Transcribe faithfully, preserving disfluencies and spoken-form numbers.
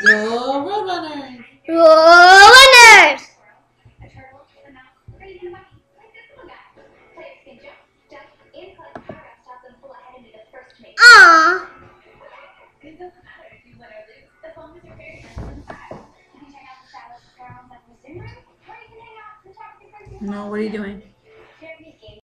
Go Roadrunners! Roadrunners! Aww. No, what are you doing?